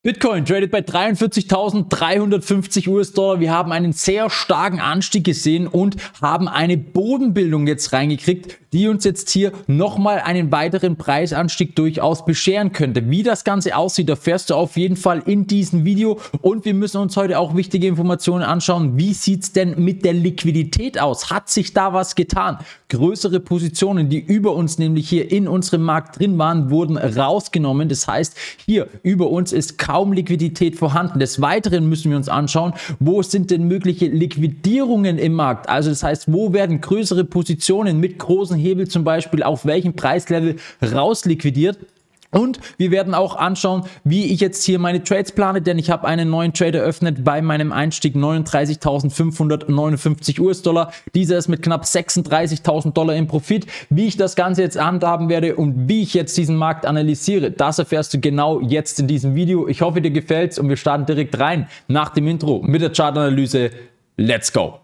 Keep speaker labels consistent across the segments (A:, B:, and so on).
A: Bitcoin tradet bei 43.350 US-Dollar. Wir haben einen sehr starken Anstieg gesehen und haben eine Bodenbildung jetzt reingekriegt, die uns jetzt hier nochmal einen weiteren Preisanstieg durchaus bescheren könnte. Wie das Ganze aussieht, erfährst du auf jeden Fall in diesem Video. Und wir müssen uns heute auch wichtige Informationen anschauen. Wie sieht es denn mit der Liquidität aus? Hat sich da was getan? Größere Positionen, die über uns nämlich hier in unserem Markt drin waren, wurden rausgenommen. Das heißt, hier über uns ist kaum Liquidität vorhanden. Des Weiteren müssen wir uns anschauen, wo sind denn mögliche Liquidierungen im Markt? Also das heißt, wo werden größere Positionen mit großen Hebel zum Beispiel auf welchem Preislevel rausliquidiert? Und wir werden auch anschauen, wie ich jetzt hier meine Trades plane, denn ich habe einen neuen Trade eröffnet bei meinem Einstieg 39.559 US-Dollar. Dieser ist mit knapp 36.000 Dollar im Profit. Wie ich das Ganze jetzt handhaben werde und wie ich jetzt diesen Markt analysiere, das erfährst du genau jetzt in diesem Video. Ich hoffe, dir gefällt's und wir starten direkt rein nach dem Intro mit der Chartanalyse. Let's go!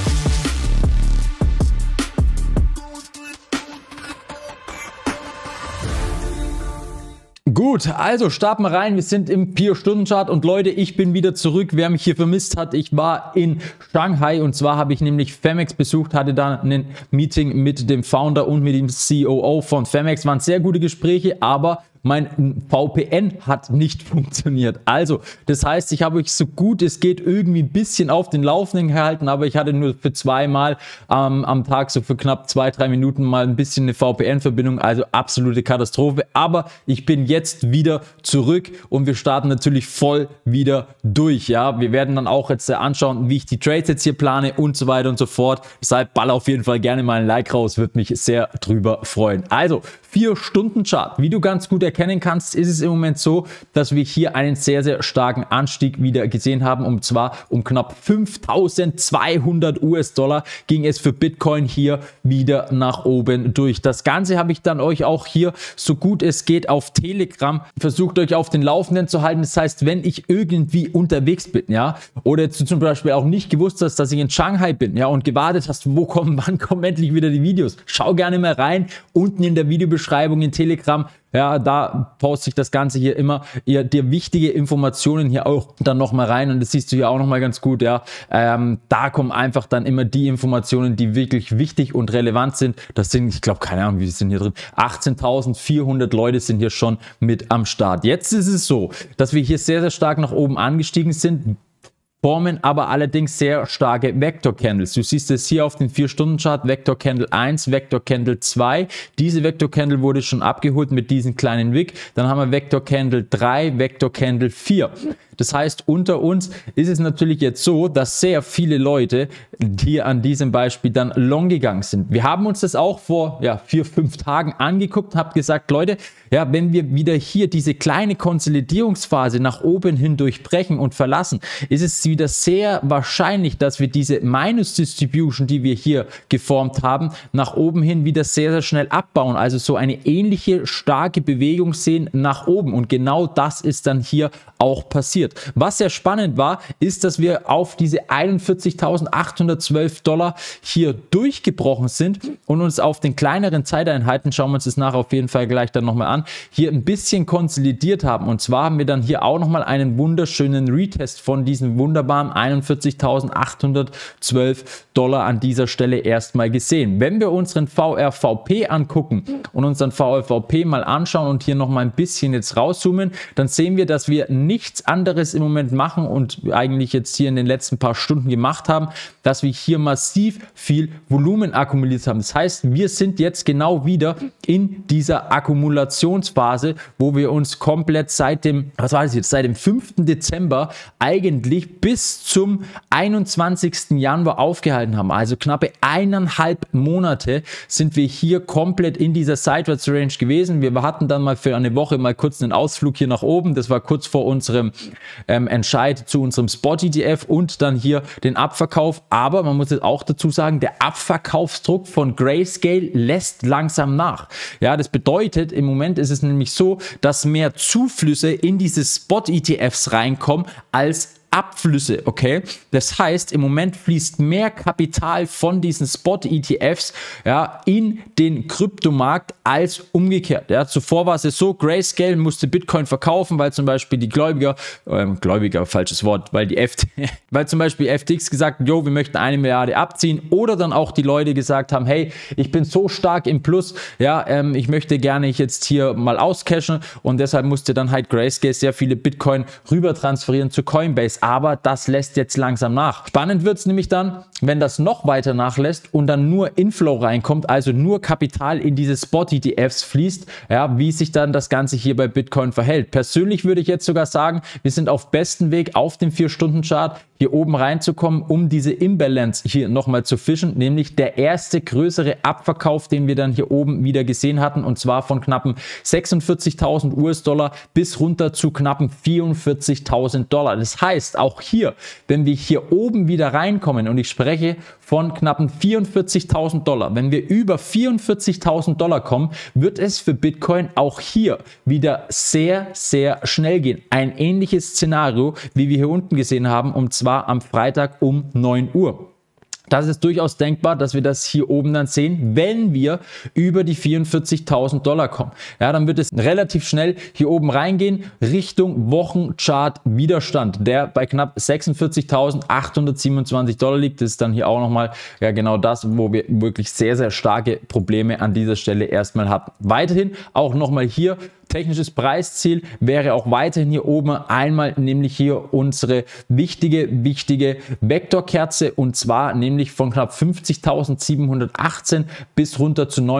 A: Gut, also starten wir rein. Wir sind im 4-Stunden-Chart und Leute, ich bin wieder zurück. Wer mich hier vermisst hat, ich war in Shanghai und zwar habe ich nämlich Phemex besucht, hatte da ein Meeting mit dem Founder und mit dem COO von Phemex. Waren sehr gute Gespräche, aber mein VPN hat nicht funktioniert. Also, das heißt, ich habe euch so gut es geht irgendwie ein bisschen auf den Laufenden gehalten, aber ich hatte nur für zweimal am Tag, so für knapp 2-3 Minuten mal ein bisschen eine VPN-Verbindung, also absolute Katastrophe. Aber ich bin jetzt wieder zurück und wir starten natürlich voll wieder durch. Ja, wir werden dann auch jetzt anschauen, wie ich die Trades jetzt hier plane und so weiter und so fort. Deshalb ball auf jeden Fall gerne mal ein Like raus, würde mich sehr drüber freuen. Also, 4-Stunden-Chart. Wie du ganz gut erkennen kannst, ist es im Moment so, dass wir hier einen sehr, sehr starken Anstieg wieder gesehen haben. Und zwar um knapp 5.200 US-Dollar ging es für Bitcoin hier wieder nach oben durch. Das Ganze habe ich dann euch auch hier, so gut es geht, auf Telegram versucht, euch auf den Laufenden zu halten. Das heißt, wenn ich irgendwie unterwegs bin, ja, oder jetzt du zum Beispiel auch nicht gewusst hast, dass ich in Shanghai bin, ja, und gewartet hast, wann kommen endlich wieder die Videos. Schau gerne mal rein, unten in der Videobeschreibung in Telegram. Ja, da poste ich das Ganze hier immer, dir wichtige Informationen hier auch dann nochmal rein und das siehst du hier auch nochmal ganz gut, ja, da kommen einfach dann immer die Informationen, die wirklich wichtig und relevant sind. Das sind, ich glaube, keine Ahnung, wie sind hier drin, 18.400 Leute sind hier schon mit am Start. Jetzt ist es so, dass wir hier sehr, sehr stark nach oben angestiegen sind, formen aber allerdings sehr starke Vector Candles. Du siehst es hier auf dem 4-Stunden-Chart, Vector Candle 1, Vector Candle 2. Diese Vector Candle wurde schon abgeholt mit diesem kleinen Wick. Dann haben wir Vector Candle 3, Vector Candle 4. Das heißt, unter uns ist es natürlich jetzt so, dass sehr viele Leute hier an diesem Beispiel dann long gegangen sind. Wir haben uns das auch vor 4-5 Tagen angeguckt, habt gesagt, Leute, ja, wenn wir wieder hier diese kleine Konsolidierungsphase nach oben hin durchbrechen und verlassen, ist es wieder sehr wahrscheinlich, dass wir diese Minus Distribution, die wir hier geformt haben, nach oben hin wieder sehr, sehr schnell abbauen. Also so eine ähnliche starke Bewegung sehen nach oben und genau das ist dann hier auch passiert. Was sehr spannend war, ist, dass wir auf diese 41.812 Dollar hier durchgebrochen sind und uns auf den kleineren Zeiteinheiten, schauen wir uns das nachher auf jeden Fall gleich dann nochmal an, hier ein bisschen konsolidiert haben. Und zwar haben wir dann hier auch nochmal einen wunderschönen Retest von diesen wunderbaren 41.812 Dollar an dieser Stelle erstmal gesehen. Wenn wir unseren VRVP angucken und unseren VRVP mal anschauen und hier nochmal ein bisschen jetzt rauszoomen, dann sehen wir, dass wir nichts anderes im Moment machen und eigentlich jetzt hier in den letzten paar Stunden gemacht haben, dass wir hier massiv viel Volumen akkumuliert haben. Das heißt, wir sind jetzt genau wieder in dieser Akkumulationsphase, wo wir uns komplett seit dem 5. Dezember eigentlich bis zum 21. Januar aufgehalten haben. Also knappe 1,5 Monate sind wir hier komplett in dieser Sideways Range gewesen. Wir hatten dann mal für eine Woche mal kurz einen Ausflug hier nach oben. Das war kurz vor unserem Entscheid zu unserem Spot-ETF und dann hier den Abverkauf. Aber man muss jetzt auch dazu sagen, der Abverkaufsdruck von Grayscale lässt langsam nach. Ja, das bedeutet, im Moment ist es nämlich so, dass mehr Zuflüsse in diese Spot-ETFs reinkommen als Abflüsse, okay? Das heißt, im Moment fließt mehr Kapital von diesen Spot-ETFs, ja, in den Kryptomarkt als umgekehrt. Ja. Zuvor war es so, Grayscale musste Bitcoin verkaufen, weil zum Beispiel die Gläubiger, falsches Wort, weil zum Beispiel FTX gesagt, jo, wir möchten 1 Milliarde abziehen, oder dann auch die Leute gesagt haben, hey, ich bin so stark im Plus, ja, ich möchte gerne jetzt hier mal auscashen, und deshalb musste dann halt Grayscale sehr viele Bitcoin rüber transferieren zu Coinbase, aber das lässt jetzt langsam nach. Spannend wird es nämlich dann, wenn das noch weiter nachlässt und dann nur Inflow reinkommt, also nur Kapital in diese Spot-ETFs fließt, ja, wie sich dann das Ganze hier bei Bitcoin verhält. Persönlich würde ich jetzt sogar sagen, wir sind auf besten Weg auf dem 4-Stunden-Chart hier oben reinzukommen, um diese Imbalance hier nochmal zu fischen, nämlich der erste größere Abverkauf, den wir dann hier oben wieder gesehen hatten, und zwar von knappen 46.000 US-Dollar bis runter zu knappen 44.000 Dollar. Das heißt, auch hier, wenn wir hier oben wieder reinkommen, und ich spreche von knappen 44.000 Dollar, wenn wir über 44.000 Dollar kommen, wird es für Bitcoin auch hier wieder sehr, sehr schnell gehen. Ein ähnliches Szenario, wie wir hier unten gesehen haben, und zwar am Freitag um 9 Uhr. Das ist durchaus denkbar, dass wir das hier oben dann sehen, wenn wir über die 44.000 Dollar kommen. Ja, dann wird es relativ schnell hier oben reingehen, Richtung Wochenchart Widerstand, der bei knapp 46.827 Dollar liegt. Das ist dann hier auch nochmal, ja, genau das, wo wir wirklich sehr, sehr starke Probleme an dieser Stelle erstmal hatten. Weiterhin auch nochmal hier, technisches Preisziel wäre auch weiterhin hier oben einmal, nämlich hier unsere wichtige Vektorkerze, und zwar nämlich von knapp 50.718 bis runter zu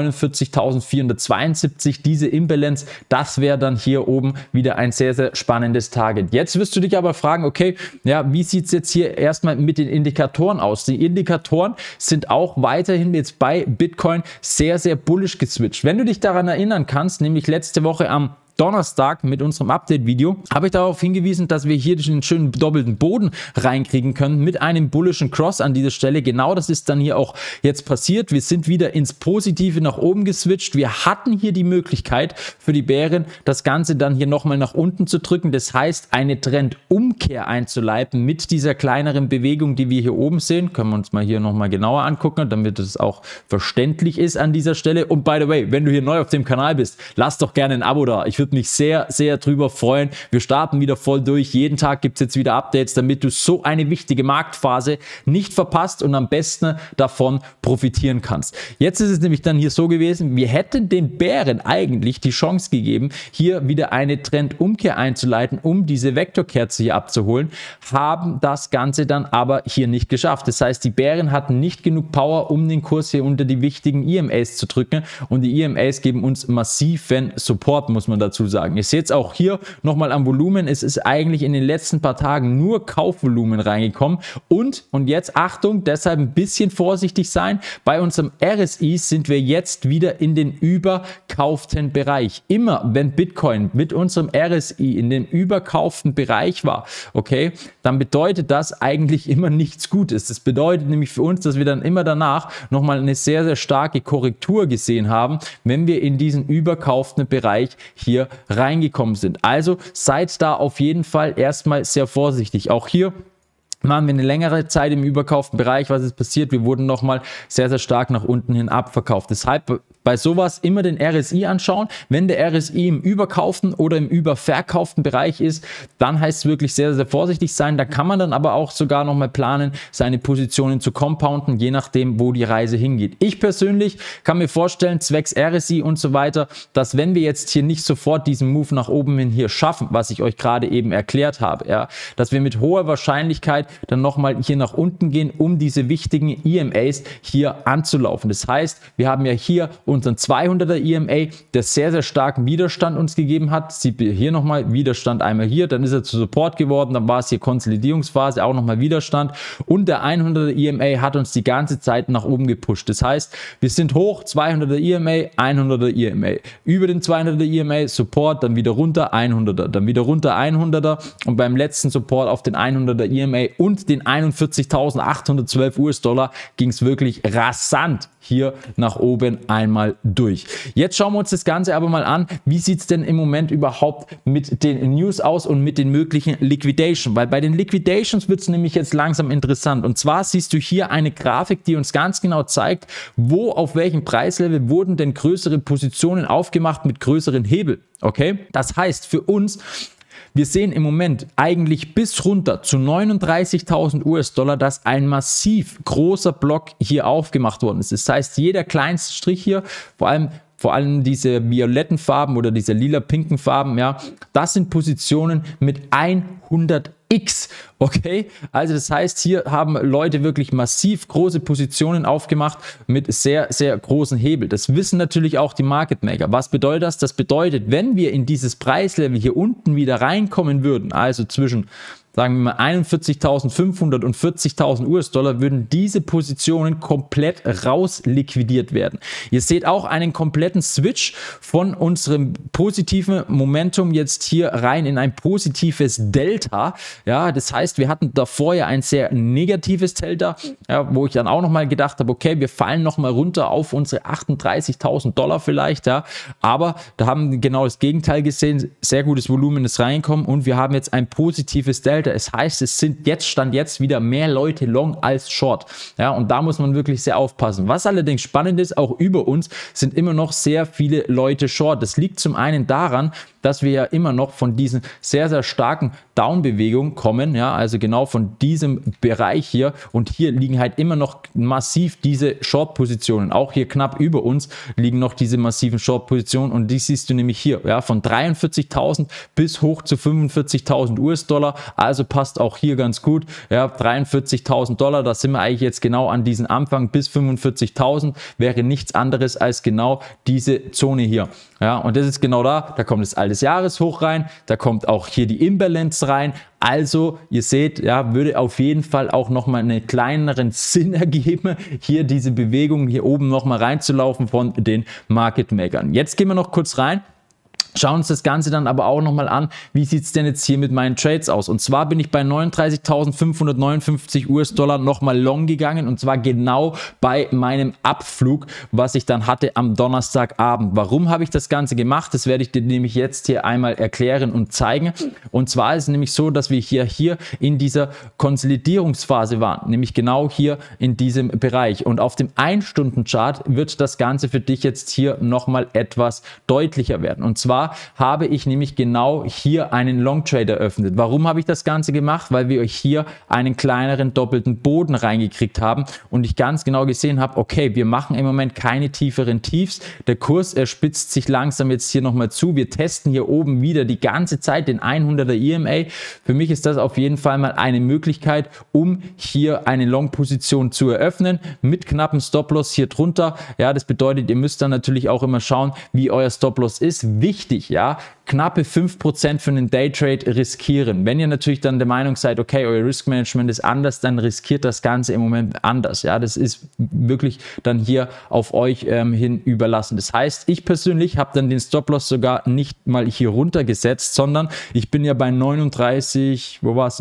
A: 49.472. Diese Imbalance, das wäre dann hier oben wieder ein sehr, sehr spannendes Target. Jetzt wirst du dich aber fragen, okay, ja, wie sieht es jetzt hier erstmal mit den Indikatoren aus? Die Indikatoren sind auch weiterhin jetzt bei Bitcoin sehr, sehr bullish geswitcht. Wenn du dich daran erinnern kannst, nämlich letzte Woche am Donnerstag mit unserem Update-Video habe ich darauf hingewiesen, dass wir hier den schönen doppelten Boden reinkriegen können mit einem bullischen Cross an dieser Stelle. Genau das ist dann hier auch jetzt passiert. Wir sind wieder ins Positive nach oben geswitcht. Wir hatten hier die Möglichkeit für die Bären, das Ganze dann hier nochmal nach unten zu drücken. Das heißt, eine Trendumkehr einzuleiten mit dieser kleineren Bewegung, die wir hier oben sehen. Können wir uns mal hier nochmal genauer angucken, damit es auch verständlich ist an dieser Stelle. Und by the way, wenn du hier neu auf dem Kanal bist, lass doch gerne ein Abo da. Ich würde mich sehr, sehr drüber freuen. Wir starten wieder voll durch. Jeden Tag gibt es jetzt wieder Updates, damit du so eine wichtige Marktphase nicht verpasst und am besten davon profitieren kannst. Jetzt ist es nämlich dann hier so gewesen, wir hätten den Bären eigentlich die Chance gegeben, hier wieder eine Trendumkehr einzuleiten, um diese Vektorkerze hier abzuholen, haben das Ganze dann aber hier nicht geschafft. Das heißt, die Bären hatten nicht genug Power, um den Kurs hier unter die wichtigen EMAs zu drücken, und die EMAs geben uns massiven Support, muss man dazu sagen. Ihr seht es auch hier nochmal am Volumen, es ist eigentlich in den letzten paar Tagen nur Kaufvolumen reingekommen, und jetzt Achtung, deshalb ein bisschen vorsichtig sein, bei unserem RSI sind wir jetzt wieder in den überkauften Bereich. Immer wenn Bitcoin mit unserem RSI in den überkauften Bereich war, okay, dann bedeutet das eigentlich immer nichts Gutes. Das bedeutet nämlich für uns, dass wir dann immer danach nochmal eine sehr, sehr starke Korrektur gesehen haben, wenn wir in diesen überkauften Bereich hier reingekommen sind. Also seid da auf jeden Fall erstmal sehr vorsichtig. Auch hier waren wir eine längere Zeit im überkauften Bereich. Was ist passiert? Wir wurden nochmal sehr, sehr stark nach unten hin abverkauft. Deshalb bei sowas immer den RSI anschauen. Wenn der RSI im überkauften oder im überverkauften Bereich ist, dann heißt es wirklich sehr, sehr vorsichtig sein. Da kann man dann aber auch sogar nochmal planen, seine Positionen zu compounden, je nachdem, wo die Reise hingeht. Ich persönlich kann mir vorstellen, zwecks RSI und so weiter, dass wenn wir jetzt hier nicht sofort diesen Move nach oben hin hier schaffen, was ich euch gerade eben erklärt habe, ja, dass wir mit hoher Wahrscheinlichkeit dann nochmal hier nach unten gehen, um diese wichtigen EMAs hier anzulaufen. Das heißt, wir haben ja hier unseren 200er EMA, der sehr, sehr starken Widerstand uns gegeben hat. Sieht ihr hier nochmal Widerstand einmal hier, dann ist er zu Support geworden, dann war es hier Konsolidierungsphase, auch nochmal Widerstand, und der 100er EMA hat uns die ganze Zeit nach oben gepusht. Das heißt, wir sind hoch, 200er EMA, 100er EMA, über den 200er EMA Support, dann wieder runter 100er, dann wieder runter 100er, und beim letzten Support auf den 100er EMA und den 41.812 US-Dollar ging es wirklich rasant hier nach oben einmal mal durch. Jetzt schauen wir uns das Ganze aber mal an, wie sieht es denn im Moment überhaupt mit den News aus und mit den möglichen Liquidation, weil bei den Liquidations wird es nämlich jetzt langsam interessant, und zwar siehst du hier eine Grafik, die uns ganz genau zeigt, wo auf welchem Preislevel wurden denn größere Positionen aufgemacht mit größeren Hebel, okay? Das heißt für uns, wir sehen im Moment eigentlich bis runter zu 39.000 US-Dollar, dass ein massiv großer Block hier aufgemacht worden ist. Das heißt, jeder kleinste Strich hier, vor allem diese violetten Farben oder diese lila-pinken Farben, ja, das sind Positionen mit 100x, okay? Also das heißt, hier haben Leute wirklich massiv große Positionen aufgemacht mit sehr, sehr großen Hebel. Das wissen natürlich auch die Market Maker. Was bedeutet das? Das bedeutet, wenn wir in dieses Preislevel hier unten wieder reinkommen würden, also zwischen, sagen wir mal, 41.500 und 40.000 US-Dollar, würden diese Positionen komplett raus liquidiert werden. Ihr seht auch einen kompletten Switch von unserem positiven Momentum jetzt hier rein in ein positives Delta. Ja, das heißt, wir hatten davor ja ein sehr negatives Delta, ja, wo ich dann auch nochmal gedacht habe, okay, wir fallen nochmal runter auf unsere 38.000 Dollar vielleicht, ja, aber da haben wir genau das Gegenteil gesehen, sehr gutes Volumen ist reinkommen und wir haben jetzt ein positives Delta. Es heißt, es sind Stand jetzt wieder mehr Leute long als short. Ja, und da muss man wirklich sehr aufpassen. Was allerdings spannend ist, auch über uns sind immer noch sehr viele Leute short. Das liegt zum einen daran, dass wir ja immer noch von diesen sehr, sehr starken Down-Bewegungen kommen, ja, also genau von diesem Bereich hier, und hier liegen halt immer noch massiv diese Short-Positionen, auch hier knapp über uns liegen noch diese massiven Short-Positionen, und die siehst du nämlich hier, ja, von 43.000 bis hoch zu 45.000 US-Dollar, also passt auch hier ganz gut, ja, 43.000 Dollar, da sind wir eigentlich jetzt genau an diesen Anfang, bis 45.000 wäre nichts anderes als genau diese Zone hier, ja, und das ist genau da kommt das des Jahres hoch rein, da kommt auch hier die Imbalance rein, also ihr seht, ja, würde auf jeden Fall auch nochmal einen kleineren Sinn ergeben, hier diese Bewegung hier oben nochmal reinzulaufen von den Market Makern. Jetzt gehen wir noch kurz rein. Schauen uns das Ganze dann aber auch nochmal an, wie sieht es denn jetzt hier mit meinen Trades aus? Und zwar bin ich bei 39.559 US-Dollar nochmal long gegangen, und zwar genau bei meinem Abflug, was ich dann hatte am Donnerstagabend. Warum habe ich das Ganze gemacht? Das werde ich dir nämlich jetzt hier einmal erklären und zeigen. Und zwar ist es nämlich so, dass wir hier in dieser Konsolidierungsphase waren, nämlich genau hier in diesem Bereich. Und auf dem 1-Stunden-Chart wird das Ganze für dich jetzt hier nochmal etwas deutlicher werden. Und zwar habe ich nämlich genau hier einen Long Trade eröffnet. Warum habe ich das Ganze gemacht? Weil wir hier einen kleineren doppelten Boden reingekriegt haben und ich ganz genau gesehen habe, okay, wir machen im Moment keine tieferen Tiefs. Der Kurs, er spitzt sich langsam jetzt hier nochmal zu. Wir testen hier oben wieder die ganze Zeit den 100er EMA. Für mich ist das auf jeden Fall mal eine Möglichkeit, um hier eine Long-Position zu eröffnen mit knappen Stop-Loss hier drunter. Ja, das bedeutet, ihr müsst dann natürlich auch immer schauen, wie euer Stop-Loss ist. Wichtig, ja, knappe 5% für einen Daytrade riskieren. Wenn ihr natürlich dann der Meinung seid, okay, euer Riskmanagement ist anders, dann riskiert das Ganze im Moment anders. Ja, das ist wirklich dann hier auf euch hin überlassen. Das heißt, ich persönlich habe dann den Stop-Loss sogar nicht mal hier runtergesetzt, sondern ich bin ja bei 39, wo war es,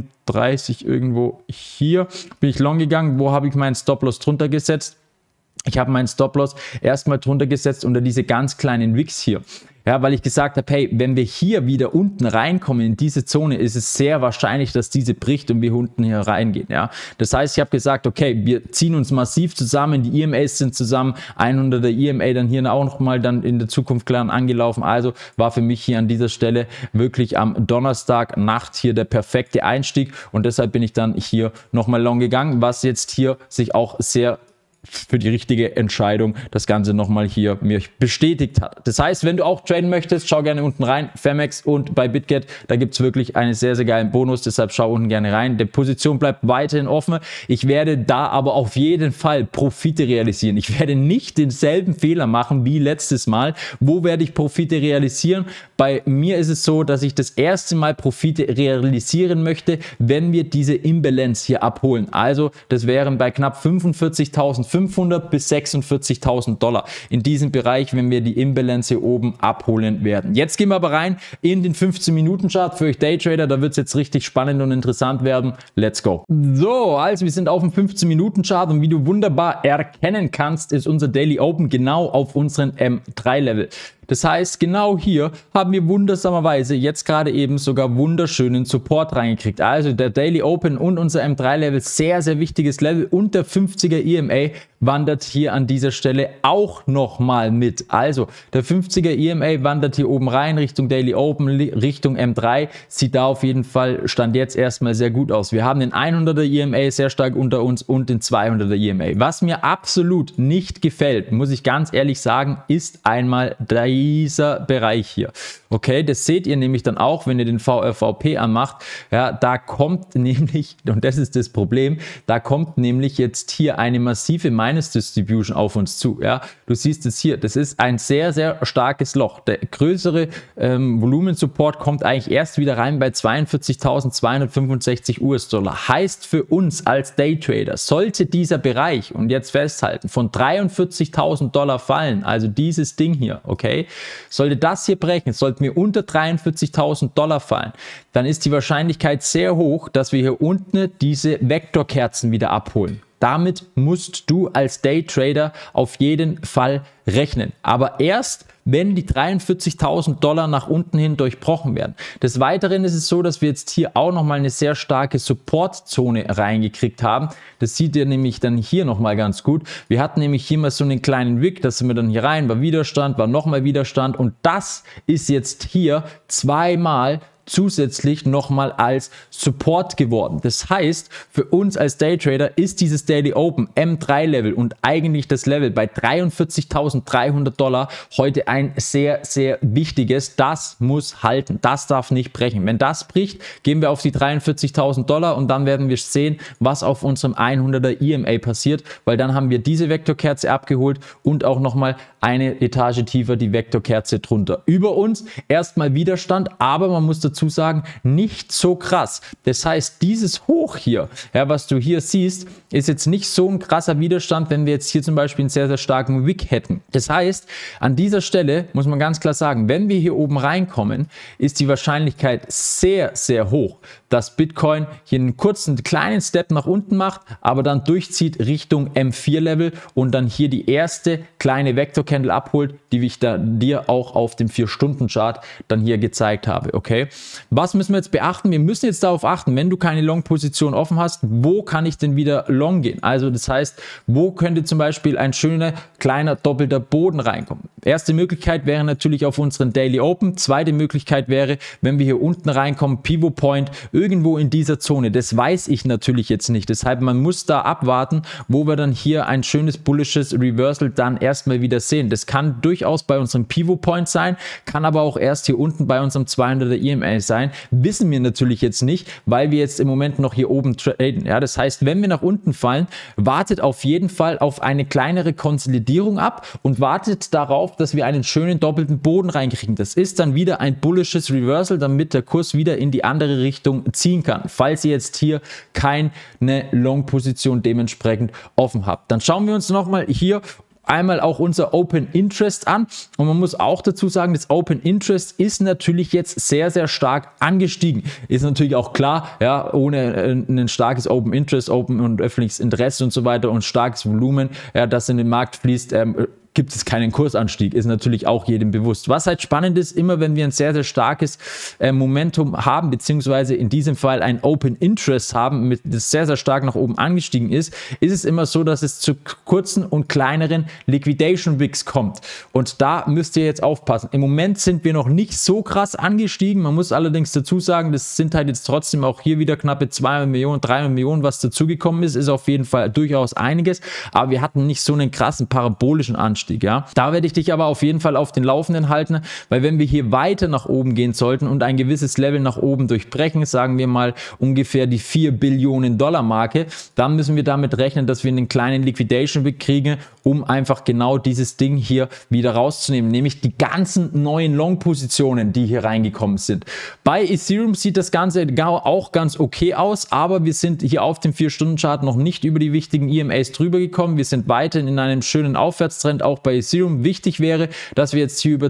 A: 39 irgendwo hier, bin ich long gegangen. Wo habe ich meinen Stop-Loss drunter gesetzt? Ich habe meinen Stop-Loss erstmal drunter gesetzt unter diese ganz kleinen Wicks hier. Ja, weil ich gesagt habe, hey, wenn wir hier wieder unten reinkommen in diese Zone, ist es sehr wahrscheinlich, dass diese bricht und wir unten hier reingehen. Ja, das heißt, ich habe gesagt, okay, wir ziehen uns massiv zusammen, die EMAs sind zusammen, 100er EMA dann hier auch nochmal dann in der Zukunft klar angelaufen. Also war für mich hier an dieser Stelle wirklich am Donnerstag Nacht hier der perfekte Einstieg und deshalb bin ich dann hier nochmal long gegangen, was jetzt hier sich auch sehr für die richtige Entscheidung das Ganze nochmal hier mir bestätigt hat. Das heißt, wenn du auch traden möchtest, schau gerne unten rein, Femex und bei BitGet, da gibt es wirklich einen sehr, sehr geilen Bonus, deshalb schau unten gerne rein. Die Position bleibt weiterhin offen. Ich werde da aber auf jeden Fall Profite realisieren. Ich werde nicht denselben Fehler machen wie letztes Mal. Wo werde ich Profite realisieren? Bei mir ist es so, dass ich das erste Mal Profite realisieren möchte, wenn wir diese Imbalance hier abholen. Also das wären bei knapp 45.500 500 bis 46.000 Dollar in diesem Bereich, wenn wir die Imbalance hier oben abholen werden. Jetzt gehen wir aber rein in den 15-Minuten-Chart für euch Daytrader. Da wird es jetzt richtig spannend und interessant werden. Let's go. So, also wir sind auf dem 15-Minuten-Chart und wie du wunderbar erkennen kannst, ist unser Daily Open genau auf unseren M3-Level. Das heißt, genau hier haben wir wundersamerweise jetzt gerade eben sogar wunderschönen Support reingekriegt. Also der Daily Open und unser M3-Level, sehr, sehr wichtiges Level, und der 50er EMA wandert hier an dieser Stelle auch nochmal mit. Also der 50er EMA wandert hier oben rein Richtung Daily Open, Richtung M3, sieht da auf jeden Fall Stand jetzt erstmal sehr gut aus. Wir haben den 100er EMA sehr stark unter uns und den 200er EMA. Was mir absolut nicht gefällt, muss ich ganz ehrlich sagen, ist einmal dieser Bereich hier. Okay, das seht ihr nämlich dann auch, wenn ihr den VRVP anmacht. Ja, da kommt nämlich, und das ist das Problem, da kommt nämlich jetzt hier eine massive Minus Distribution auf uns zu. Ja, du siehst es hier, das ist ein sehr, sehr starkes Loch. Der größere Volumen-Support kommt eigentlich erst wieder rein bei 42.265 US-Dollar. Heißt für uns als Daytrader, sollte dieser Bereich, und jetzt festhalten, von 43.000 Dollar fallen, also dieses Ding hier, okay, sollte das hier brechen, sollten wir unter 43.000 Dollar fallen, dann ist die Wahrscheinlichkeit sehr hoch, dass wir hier unten diese Vektorkerzen wieder abholen. Damit musst du als Daytrader auf jeden Fall rechnen. Aber erst, wenn die 43.000 Dollar nach unten hin durchbrochen werden. Des Weiteren ist es so, dass wir jetzt hier auch nochmal eine sehr starke Supportzone reingekriegt haben. Das seht ihr nämlich dann hier nochmal ganz gut. Wir hatten nämlich hier mal so einen kleinen Wick, da sind wir dann hier rein, war Widerstand, war nochmal Widerstand, und das ist jetzt hier zweimal zusätzlich nochmal als Support geworden. Das heißt, für uns als Daytrader ist dieses Daily Open M3-Level und eigentlich das Level bei 43.300 Dollar heute ein sehr, sehr wichtiges. Das muss halten, das darf nicht brechen. Wenn das bricht, gehen wir auf die 43.000 Dollar und dann werden wir sehen, was auf unserem 100er EMA passiert, weil dann haben wir diese Vektorkerze abgeholt und auch nochmal eine Etage tiefer die Vektorkerze drunter. Über uns erstmal Widerstand, aber man muss dazu sagen, nicht so krass. Das heißt, dieses Hoch hier, ja, was du hier siehst, ist jetzt nicht so ein krasser Widerstand, wenn wir jetzt hier zum Beispiel einen sehr, sehr starken Wick hätten. Das heißt, an dieser Stelle muss man ganz klar sagen, wenn wir hier oben reinkommen, ist die Wahrscheinlichkeit sehr, sehr hoch, dass Bitcoin hier einen kurzen, kleinen Step nach unten macht, aber dann durchzieht Richtung M4-Level und dann hier die erste kleine Vektorcandle abholt, die ich dir auch auf dem 4-Stunden-Chart dann hier gezeigt habe, okay? Was müssen wir jetzt beachten? Wir müssen jetzt darauf achten, wenn du keine Long-Position offen hast, wo kann ich denn wieder Long gehen? Also das heißt, wo könnte zum Beispiel ein schöner, kleiner, doppelter Boden reinkommen? Erste Möglichkeit wäre natürlich auf unseren Daily Open. Zweite Möglichkeit wäre, wenn wir hier unten reinkommen, Pivot Point, irgendwo in dieser Zone. Das weiß ich natürlich jetzt nicht. Deshalb, man muss da abwarten, wo wir dann hier ein schönes bullisches Reversal dann erstmal wieder sehen. Das kann durchaus bei unserem Pivot Point sein, kann aber auch erst hier unten bei unserem 200er EMA sein. Wissen wir natürlich jetzt nicht, weil wir jetzt im Moment noch hier oben traden. Ja, das heißt, wenn wir nach unten fallen, wartet auf jeden Fall auf eine kleinere Konsolidierung ab und wartet darauf, dass wir einen schönen doppelten Boden reinkriegen. Das ist dann wieder ein bullisches Reversal, damit der Kurs wieder in die andere Richtung ziehen kann. Falls ihr jetzt hier keine Long-Position dementsprechend offen habt. Dann schauen wir uns nochmal hier einmal auch unser Open Interest an, und man muss auch dazu sagen, das Open Interest ist natürlich jetzt sehr, sehr stark angestiegen. Ist natürlich auch klar, ja, ohne ein starkes Open Interest, Open und öffentliches Interesse und so weiter und starkes Volumen, ja, das in den Markt fließt, gibt es keinen Kursanstieg, ist natürlich auch jedem bewusst. Was halt spannend ist, immer wenn wir ein sehr, sehr starkes Momentum haben, beziehungsweise in diesem Fall ein Open Interest haben, das sehr, sehr stark nach oben angestiegen ist, ist es immer so, dass es zu kurzen und kleineren Liquidation Wicks kommt. Und da müsst ihr jetzt aufpassen. Im Moment sind wir noch nicht so krass angestiegen. Man muss allerdings dazu sagen, das sind halt jetzt trotzdem auch hier wieder knappe 200 Millionen, 300 Millionen, was dazugekommen ist auf jeden Fall durchaus einiges. Aber wir hatten nicht so einen krassen parabolischen Anstieg. Ja, da werde ich dich aber auf jeden Fall auf den Laufenden halten, weil wenn wir hier weiter nach oben gehen sollten und ein gewisses Level nach oben durchbrechen, sagen wir mal ungefähr die 4 Billionen Dollar Marke, dann müssen wir damit rechnen, dass wir einen kleinen Liquidation Wick kriegen um einfach genau dieses Ding hier wieder rauszunehmen, nämlich die ganzen neuen Long-Positionen, die hier reingekommen sind. Bei Ethereum sieht das Ganze auch ganz okay aus, aber wir sind hier auf dem 4-Stunden-Chart noch nicht über die wichtigen EMAs drüber gekommen. Wir sind weiterhin in einem schönen Aufwärtstrend, auch bei Ethereum. Wichtig wäre, dass wir jetzt hier über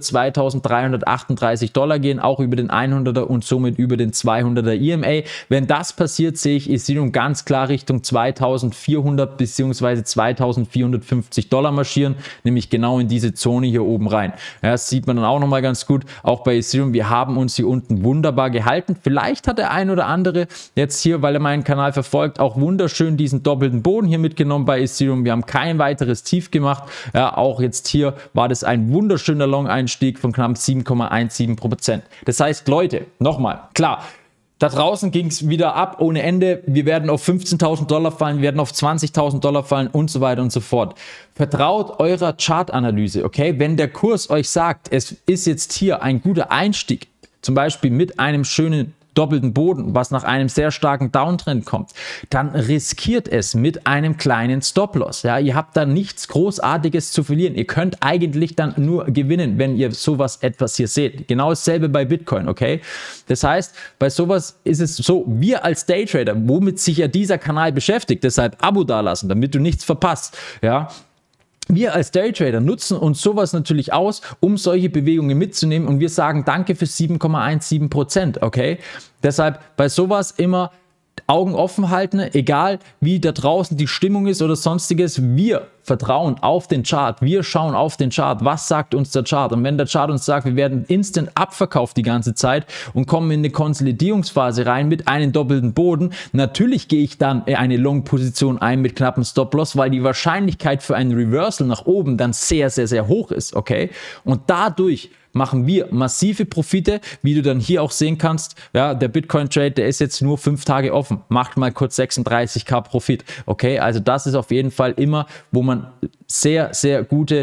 A: 2.338 Dollar gehen, auch über den 100er und somit über den 200er EMA. Wenn das passiert, sehe ich Ethereum ganz klar Richtung 2.400 bzw. 2.450 Dollar marschieren, nämlich genau in diese Zone hier oben rein. Ja, das sieht man dann auch nochmal ganz gut. Auch bei Ethereum, wir haben uns hier unten wunderbar gehalten. Vielleicht hat der ein oder andere jetzt hier, weil er meinen Kanal verfolgt, auch wunderschön diesen doppelten Boden hier mitgenommen bei Ethereum. Wir haben kein weiteres Tief gemacht. Ja, auch jetzt hier war das ein wunderschöner Long-Einstieg von knapp 7,17%. Das heißt, Leute, nochmal, klar, da draußen ging es wieder ab ohne Ende. Wir werden auf 15.000 Dollar fallen, wir werden auf 20.000 Dollar fallen und so weiter und so fort. Vertraut eurer Chartanalyse, okay? Wenn der Kurs euch sagt, es ist jetzt hier ein guter Einstieg, zum Beispiel mit einem schönen doppelten Boden, was nach einem sehr starken Downtrend kommt, dann riskiert es mit einem kleinen Stop-Loss. Ja, ihr habt da nichts Großartiges zu verlieren. Ihr könnt eigentlich dann nur gewinnen, wenn ihr sowas etwas hier seht. Genau dasselbe bei Bitcoin, okay? Das heißt, bei sowas ist es so, wir als Daytrader, womit sich ja dieser Kanal beschäftigt, deshalb Abo dalassen, damit du nichts verpasst, ja, wir als Daytrader nutzen uns sowas natürlich aus, um solche Bewegungen mitzunehmen und wir sagen danke für 7,17%, okay? Deshalb bei sowas immer Augen offen halten, egal wie da draußen die Stimmung ist oder sonstiges. Wir vertrauen auf den Chart, wir schauen auf den Chart, was sagt uns der Chart, und wenn der Chart uns sagt, wir werden instant abverkauft die ganze Zeit und kommen in eine Konsolidierungsphase rein mit einem doppelten Boden, natürlich gehe ich dann eine Long-Position ein mit knappen Stop-Loss, weil die Wahrscheinlichkeit für ein Reversal nach oben dann sehr, sehr, sehr hoch ist, okay? Und dadurch machen wir massive Profite, wie du dann hier auch sehen kannst. Ja, der Bitcoin-Trade, der ist jetzt nur 5 Tage offen, macht mal kurz 36.000 Profit. Okay, also das ist auf jeden Fall immer, wo man sehr, sehr gute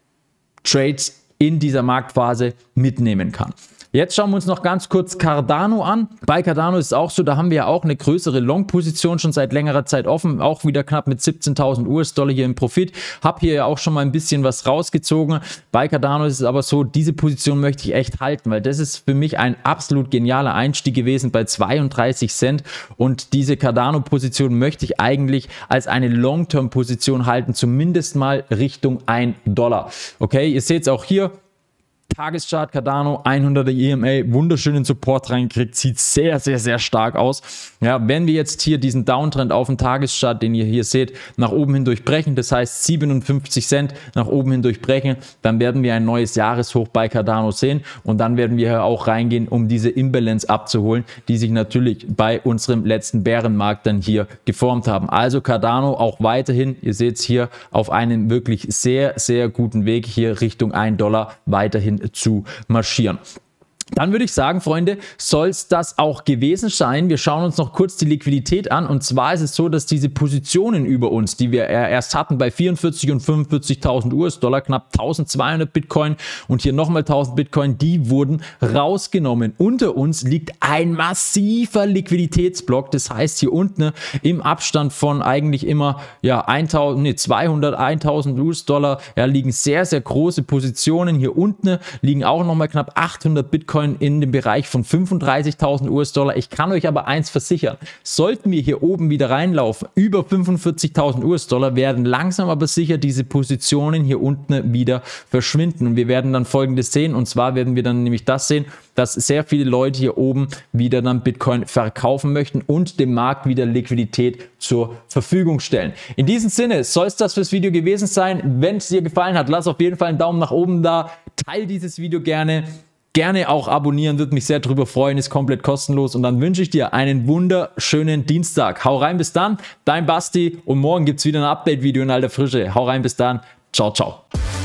A: Trades in dieser Marktphase mitnehmen kann. Jetzt schauen wir uns noch ganz kurz Cardano an. Bei Cardano ist es auch so, da haben wir ja auch eine größere Long-Position schon seit längerer Zeit offen, auch wieder knapp mit 17.000 US-Dollar hier im Profit. Hab hier ja auch schon mal ein bisschen was rausgezogen. Bei Cardano ist es aber so, diese Position möchte ich echt halten, weil das ist für mich ein absolut genialer Einstieg gewesen bei 32 Cent, und diese Cardano-Position möchte ich eigentlich als eine Long-Term-Position halten, zumindest mal Richtung $1. Okay, ihr seht es auch hier. Tageschart Cardano, 100er EMA, wunderschönen Support reingekriegt, sieht sehr, sehr, sehr stark aus. Ja, wenn wir jetzt hier diesen Downtrend auf dem Tageschart, den ihr hier seht, nach oben hin durchbrechen, das heißt 57 Cent nach oben hin durchbrechen, dann werden wir ein neues Jahreshoch bei Cardano sehen, und dann werden wir hier auch reingehen, um diese Imbalance abzuholen, die sich natürlich bei unserem letzten Bärenmarkt dann hier geformt haben. Also Cardano auch weiterhin, ihr seht es hier, auf einem wirklich sehr, sehr guten Weg hier Richtung $1 weiterhin zu marschieren. Dann würde ich sagen, Freunde, soll es das auch gewesen sein. Wir schauen uns noch kurz die Liquidität an, und zwar ist es so, dass diese Positionen über uns, die wir erst hatten bei 44.000 und 45.000 US-Dollar, knapp 1.200 Bitcoin und hier nochmal 1.000 Bitcoin, die wurden rausgenommen. Unter uns liegt ein massiver Liquiditätsblock, das heißt hier unten im Abstand von eigentlich immer ja 200, 1.000 US-Dollar, ja, liegen sehr, sehr große Positionen. Hier unten liegen auch nochmal knapp 800 Bitcoin in dem Bereich von 35.000 US-Dollar. Ich kann euch aber eins versichern, sollten wir hier oben wieder reinlaufen, über 45.000 US-Dollar, werden langsam aber sicher diese Positionen hier unten wieder verschwinden, und wir werden dann Folgendes sehen, und zwar werden wir dann nämlich das sehen, dass sehr viele Leute hier oben wieder dann Bitcoin verkaufen möchten und dem Markt wieder Liquidität zur Verfügung stellen. In diesem Sinne soll es das fürs Video gewesen sein. Wenn es dir gefallen hat, lass auf jeden Fall einen Daumen nach oben da, teile dieses Video gerne. Gerne auch abonnieren, würde mich sehr darüber freuen, ist komplett kostenlos, und dann wünsche ich dir einen wunderschönen Dienstag. Hau rein, bis dann, dein Basti, und morgen gibt es wieder ein Update-Video in alter Frische. Hau rein, bis dann, ciao, ciao.